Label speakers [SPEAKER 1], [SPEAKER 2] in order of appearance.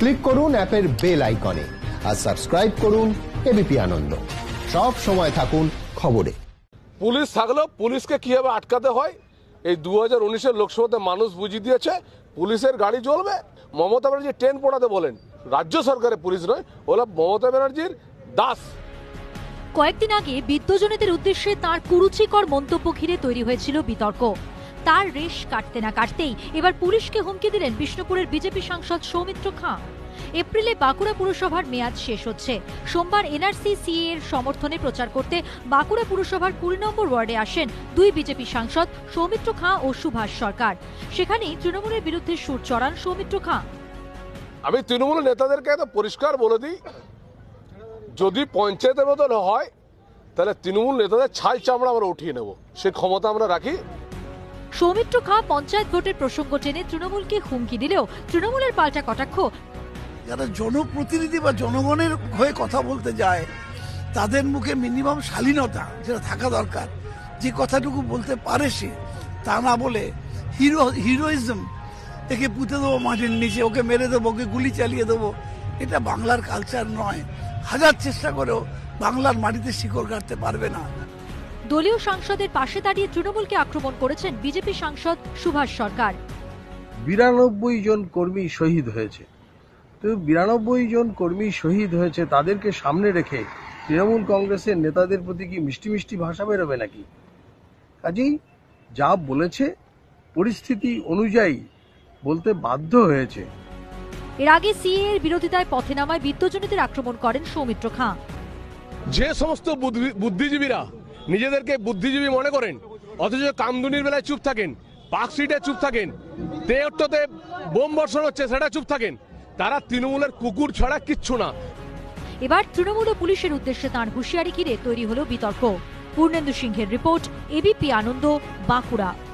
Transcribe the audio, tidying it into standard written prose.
[SPEAKER 1] Click করুন অ্যাপের bell আইকনে আর সাবস্ক্রাইব করুন এবিপি আনন্দ। সব সময় থাকুন খবরে।
[SPEAKER 2] পুলিশ থাকলেও পুলিশকে কিভাবে আটকাতে হয় এই 2019-এর লোকসভাতে মানুষ বুঝিয়ে দিয়েছে। পুলিশের গাড়ি চলবে, মমতা ব্যানার্জি ট্রেন পড়াতে বলেন, রাজ্য সরকারের পুলিশ নয়, ওরা মমতা ব্যানার্জির দাস।
[SPEAKER 3] কয়েকদিন আগে বিদ্বজনীদের উদ্দেশ্যে তাঁর কুরুচিকর মন্তব্য ঘিরে তৈরি হয়েছিল বিতর্ক। তার রেশ কাটতে না কাটতেই এবার পুলিশকে হুমকি দিলেন বিষ্ণুপুরের বিজেপি সাংসদ সৌমিত্র খাঁ। এপ্রিলে বাঁকুড়া পুরসভার মেয়াদ শেষ হচ্ছে। সোমবার এনআরসি সিএ এর সমর্থনে প্রচার করতে বাঁকুড়া পুরসভার 20 নম্বর ওয়ার্ডে আসেন দুই বিজেপি সাংসদ সৌমিত্র খাঁ ও সুভাষ সরকার। সেখানেই তৃণমূলের বিরুদ্ধে সুর চড়ান সৌমিত্র খাঁ।
[SPEAKER 2] আমি তৃণমূলের নেতাদেরকে এত পরিষ্কার বলে দিই, যদি পঞ্চায়েতের মতন হয় তাহলে তৃণমূল নেতাদের ছাল চামড়া আমরা উঠিয়ে নেব, সে ক্ষমতা আমরা রাখি।
[SPEAKER 3] সৌমিত্র খাঁ পঞ্চায়েত ভোটের প্রসঙ্গ টেনে তৃণমূলকে হুমকি দিলেও তৃণমূলের পাল্টা কটাক্ষ,
[SPEAKER 4] যারা জনপ্রতিনিধি বা জনগণের হয়ে কথা বলতে যায় তাদের মুখে মিনিমাম শালীনতা যেটা থাকা দরকার, যে কথাটুকু বলতে পারে সে, তা না বলে হিরোইজম, একে পুঁতে দেবো মাটির নিচে, ওকে মেরে দেবো, ওকে গুলি চালিয়ে দেবো, এটা বাংলার কালচার নয়। হাজার চেষ্টা করেও বাংলার মাটিতে শিকড় গাড়তে পারবে না।
[SPEAKER 3] দলীয় সাংসদের পাশে দাঁড়িয়ে তৃণমূলকে আক্রমণ করেছেন বিজেপি সাংসদ সুভাষ সরকার।
[SPEAKER 5] 92 জন কর্মী শহীদ হয়েছে, তো 92 জন কর্মী শহীদ হয়েছে, তাদেরকে সামনে রেখে তৃণমূল কংগ্রেসের নেতাদের প্রতি কি মিষ্টি মিষ্টি ভাষা বেরোবে নাকি? কাজেই যা বলেছে পরিস্থিতি অনুযায়ী বলতে বাধ্য হয়েছে।
[SPEAKER 3] এর আগে সিএ এর বিরোধিতায় পথে নামায় বিদ্বজনীদের আক্রমণ করেন সৌমিত্র খাঁ।
[SPEAKER 2] যে সমস্ত বুদ্ধিজীবীরা নিজেদেরকে বুদ্ধিজীবী মনে করেন অথচ কামদুনির বেলায় চুপ থাকেন, পার্কস্ট্রিটে চুপ থাকেন, তেহট্টতে বোম বর্ষণ হচ্ছে সেটা চুপ থাকেন, তারা তৃণমূলের কুকুর ছাড়া কিচ্ছু না।
[SPEAKER 3] এবার তৃণমূল ও পুলিশের উদ্দেশ্যে তাঁর হুঁশিয়ারি ঘিরে তৈরি হলো বিতর্ক। পূর্ণেন্দু সিংহের রিপোর্ট, এবিপি আনন্দ, বাঁকুড়া।